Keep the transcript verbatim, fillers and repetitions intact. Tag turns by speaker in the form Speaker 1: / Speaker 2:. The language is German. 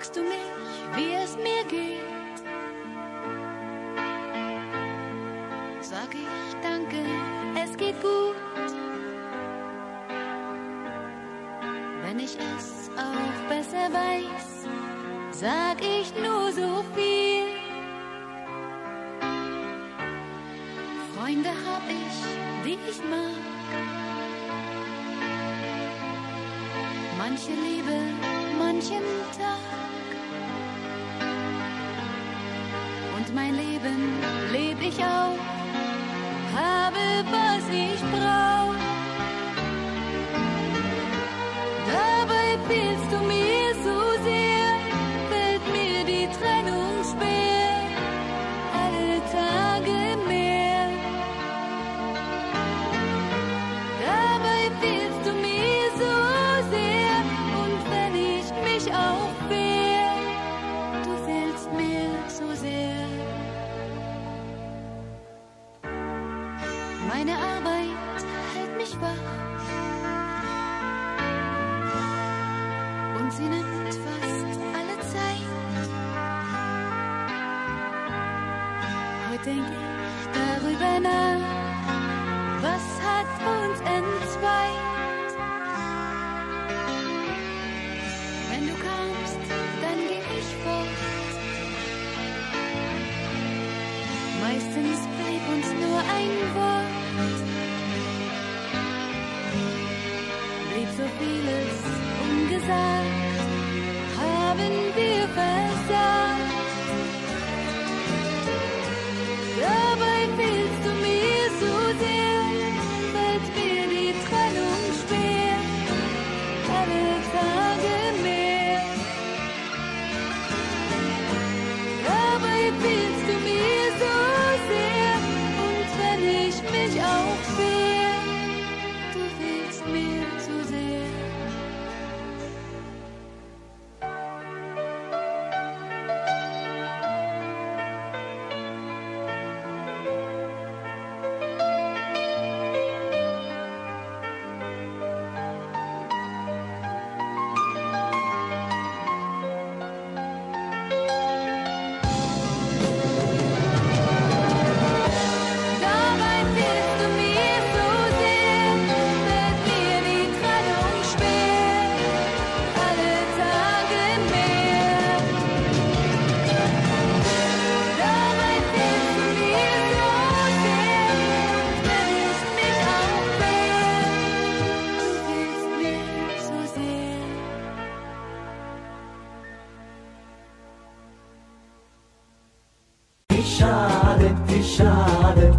Speaker 1: fragst du mich, wie es mir geht, sag ich danke, es geht gut. Wenn ich es auch besser weiß, sag ich nur so viel. Freunde hab ich, die ich mag, manche Liebe, manchen Tag. Und mein Leben leb ich auch, habe was ich brauch. Dabei fehlst du mir so sehr, fällt mir die Trennung schwer, alle Tage mehr. Dabei fehlst du mir so sehr, und wenn ich mich auch wehr, du fehlst mir so sehr. Meine Arbeit hält mich wach, und sie nimmt fast alle Zeit. Heute denk ich darüber nach, was hat uns entzweit. Wenn du kamst, dann ging ich fort. Meistens blieb uns nur ein Wort. Blieb so vieles ungesagt, haben wir versagt. Dabei fehlst du mir so sehr, fällt mir die Trennung schwer, alle Tage mehr. Dabei fehlst du mir so sehr, und wenn ich mich auch wehr, du fehlst mir so sehr. Dabei fehlst du mir so sehr, fällt mir die Trennung schwer, alle Tage mehr. Dabei fehlst du mir so sehr, und wenn ich mich auch wehr, du fehlst mir so sehr.
Speaker 2: İşaret, işaret,